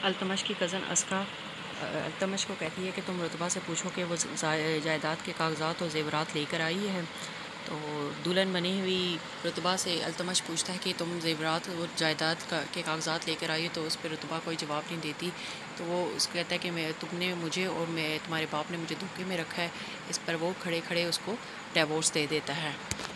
अल्तमश की कज़न अस्का अल्तमश को कहती है कि तुम रुतबा से पूछो कि वो जायदाद के कागजात और ज़ेवरात लेकर आई है। तो दुल्हन बनी हुई रुतबा से अल्तमश पूछता है कि तुम ज़ेवरात और जायदाद के कागजात लेकर आई हो, तो उस पर रुतबा कोई जवाब नहीं देती। तो वो उसको कहता है कि तुमने मुझे और मैं तुम्हारे बाप ने मुझे धोखे में रखा है। इस पर वो खड़े खड़े उसको डिवोर्स दे देता है।